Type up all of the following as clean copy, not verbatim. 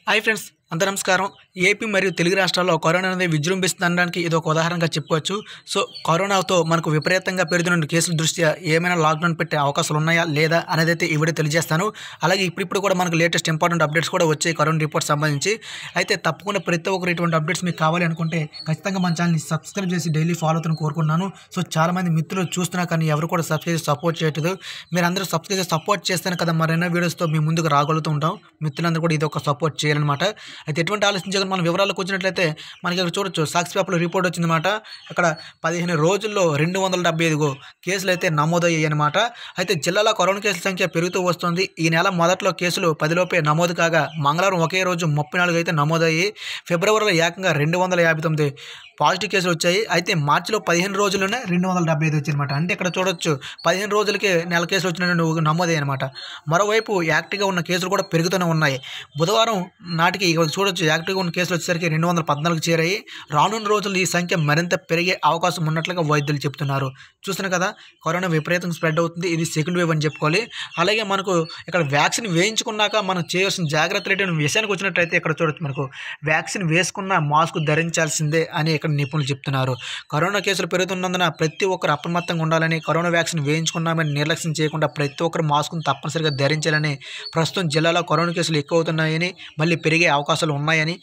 Hi friends, అందరూ నమస్కారం. AP మరియు తెలుగు రాష్ట్రాల్లో కరోనా అనేది విజృంభిస్తుందనడానికి ఇది ఒక ఉదాహరణగా చెప్పుకోవచ్చు. సో కరోనాతో మనకు విపరీతంగా పెరుగుతున్న కేసుల దృష్ట్యా ఏమైనా లాక్డౌన్ పెట్టే అవకాశాలు ఉన్నాయా లేదా అనేది అయితే ఈ వీడియో తెలియజేస్తాను. అలాగే ఇప్పుడు కూడా మనకు లేటెస్ట్ ఇంపార్టెంట్ అప్డేట్స్ కూడా వచ్చాయి కరోనా రిపోర్ట్ సంబంధించి. అయితే తప్పకుండా ప్రతి ఒక్కరు ఇటువంటి అప్డేట్స్ మీకు కావాలి అనుకుంటే ఖచ్చితంగా మన ఛానల్ని సబ్స్క్రైబ్ చేసి డైలీ ఫాలో అవుతాను కోరుకున్నాను. సో చాలామంది మిత్రులు చూస్తున్నా కానీ ఎవరు కూడా సబ్స్క్రైబ్ చేసి సపోర్ట్ చేయట్లేదు. మీరు అందరూ సబ్స్క్రైబ్ చేసి సపోర్ట్ చేస్తేనే కదా మరెన్నో వీడియోస్తో మీ ముందుకు రాగలుగుతూ ఉంటాం. మిత్రులందరూ కూడా ఇది ఒక సపోర్ట్ చేయాలన్నమాట. అయితే ఎటువంటి ఆలోచించకుండా మనం వివరాలకు వచ్చినట్లయితే మనకి ఇక్కడ చూడొచ్చు సాక్షి పేపర్లో రిపోర్ట్ వచ్చిందన్నమాట. ఇక్కడ 15 రోజుల్లో 275 కేసులు అయితే నమోదయ్యాయి అనమాట. అయితే జిల్లాలో కరోనా కేసుల సంఖ్య పెరుగుతూ వస్తుంది. ఈ నెల మొదట్లో కేసులు 10 లోపే నమోదు కాగా మంగళవారం ఒకే రోజు 34 అయితే నమోదయ్యాయి. ఫిబ్రవరిలో ఏకంగా 259 పాజిటివ్ కేసులు వచ్చాయి. అయితే మార్చిలో 15 రోజుల్లోనే 275 వచ్చాయన్నమాట. అంటే ఇక్కడ చూడొచ్చు 15 రోజులకే నెల కేసులు వచ్చినట్టు నమోదయ్యాయి అనమాట. మరోవైపు యాక్టివ్గా ఉన్న కేసులు కూడా పెరుగుతూనే ఉన్నాయి. బుధవారం నాటికి ఇక్కడ చూడొచ్చు యాక్టివ్గా ఉన్న కేసులు వచ్చేసరికి 214 చేరాయి. రానున్న రోజుల్లో ఈ సంఖ్య మరింత పెరిగే అవకాశం ఉన్నట్లుగా వైద్యులు చెప్తున్నారు. చూస్తున్నారు కదా, కరోనా విపరీతంగా స్ప్రెడ్ అవుతుంది. ఇది సెకండ్ వేవ్ అని చెప్పుకోవాలి. అలాగే మనకు ఇక్కడ వ్యాక్సిన్ వేయించుకున్నాక మనం చేయాల్సిన జాగ్రత్తలు ఏంటి విషయానికి వచ్చినట్లయితే ఇక్కడ చూడొచ్చు మనకు వ్యాక్సిన్ వేసుకున్న మాస్క్ ధరించాల్సిందే అని ఇక్కడ నిపుణులు చెప్తున్నారు. కరోనా కేసులు పెరుగుతున్నందున ప్రతి ఒక్కరు అప్రమత్తంగా ఉండాలని, కరోనా వ్యాక్సిన్ వేయించుకున్నామని నిర్లక్ష్యం చేయకుండా ప్రతి ఒక్కరు మాస్క్ను తప్పనిసరిగా ధరించాలని, ప్రస్తుతం జిల్లాలో కరోనా కేసులు ఎక్కువ అవుతున్నాయని మళ్ళీ పెరిగే అవకాశాలు ఉన్నాయని,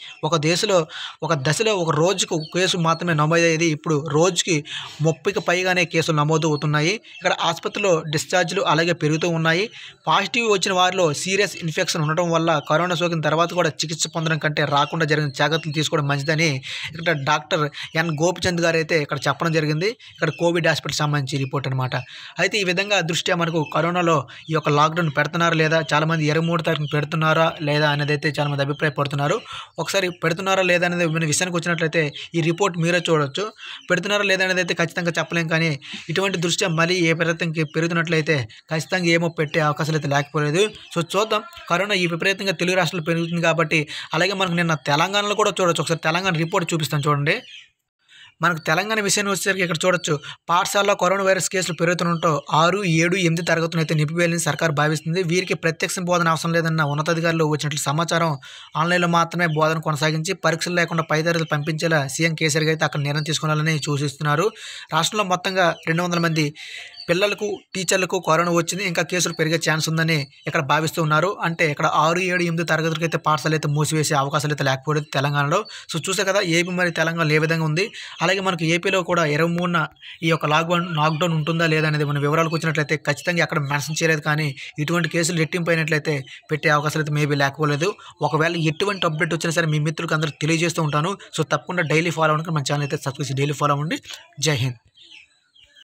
ఒక దశలో ఒక రోజుకు కేసు మాత్రమే నమోదయ్యేది ఇప్పుడు రోజుకి 30కి పైగానే కేసులు నమోదు అవుతున్నాయి. ఇక్కడ ఆసుపత్రిలో డిశ్చార్జ్లు అలాగే పెరుగుతూ ఉన్నాయి. పాజిటివ్ వచ్చిన వారిలో సీరియస్ ఇన్ఫెక్షన్ ఉండటం వల్ల కరోనా సోకిన తర్వాత కూడా చికిత్స పొందడం కంటే రాకుండా జరిగిన జాగ్రత్తలు తీసుకోవడం మంచిదని ఇక్కడ డాక్టర్ ఎన్ గోపిచంద్ గారు అయితే ఇక్కడ చెప్పడం జరిగింది. ఇక్కడ కోవిడ్ హాస్పిటల్ సంబంధించి రిపోర్ట్ అనమాట. అయితే ఈ విధంగా దృష్ట్యా మనకు కరోనాలో ఈ యొక్క లాక్డౌన్ పెడుతున్నారా లేదా, చాలామంది 23 తారీఖున పెడుతున్నారా లేదా అనేది అయితే చాలామంది అభిప్రాయపడుతున్నారు. ఒకసారి పెడుతున్నారా లేదా అనేది విషయానికి వచ్చినట్లయితే ఈ రిపోర్ట్ మీరే చూడొచ్చు. పెడుతున్నారా లేదా అనేది అయితే ఖచ్చితంగా చెప్పలేం. కానీ ఇటువంటి దృష్ట్యా మళ్ళీ ఏ విపరీతంగా పెరుగుతున్నట్లయితే ఖచ్చితంగా ఏమో పెట్టే అవకాశాలు అయితే లేకపోలేదు. సో చూద్దాం. కరోనా ఈ విపరీతంగా తెలుగు రాష్ట్రాల్లో పెరుగుతుంది కాబట్టి. అలాగే మనకు నిన్న తెలంగాణలో కూడా చూడొచ్చు. ఒకసారి తెలంగాణ రిపోర్ట్ చూపిస్తాను చూడండి. మనకు తెలంగాణ విషయాన్ని వచ్చేసరికి ఇక్కడ చూడొచ్చు పాఠశాలలో కరోనా వైరస్ కేసులు పెరుగుతుండటంతో 6, 7, 8 తరగతులను అయితే నిలిపివేయాలని సర్కార్ భావిస్తుంది. వీరికి ప్రత్యక్ష బోధన అవసరం లేదన్న ఉన్నతాధికారులు వచ్చినట్లు సమాచారం. ఆన్లైన్లో మాత్రమే బోధన కొనసాగించి పరీక్షలు లేకుండా పై తరగతులు పంపించేలా సీఎం కేసీఆర్ అయితే అక్కడ నిర్ణయం తీసుకోవాలని సూచిస్తున్నారు. రాష్ట్రంలో మొత్తంగా 200 మంది పిల్లలకు టీచర్లకు కరోనా వచ్చింది. ఇంకా కేసులు పెరిగే ఛాన్స్ ఉందని ఇక్కడ భావిస్తూ ఉన్నారు. అంటే ఇక్కడ 6, 7, 8 తరగతులకు అయితే పాఠశాలలు అయితే మూసివేసే అవకాశాలు అయితే లేకపోలేదు తెలంగాణలో. సో చూసే కదా ఏపీ మరి తెలంగాణలో ఏ విధంగా ఉంది. అలాగే మనకు ఏపీలో కూడా 23న ఈ యొక్క లాక్డౌన్ ఉంటుందా లేదా అనేది మన వివరాలకు వచ్చినట్లయితే ఖచ్చితంగా అక్కడ మెన్షన్ చేయలేదు. కానీ ఇటువంటి కేసులు రెట్టింపు అయినట్లయితే పెట్టే అవకాశాలు అయితే మేబీ లేకపోలేదు. ఒకవేళ ఎటువంటి అప్డేట్ వచ్చినా సరే మీ మిత్రులకు అందరూ తెలియజేస్తూ ఉంటాను. సో తప్పకుండా డైలీ ఫాలో అవ్వడానికి మన ఛానల్ అయితే సబ్స్క్రైబ్ చేసి డైలీ ఫాలో అవ్వండి. జై హింద్.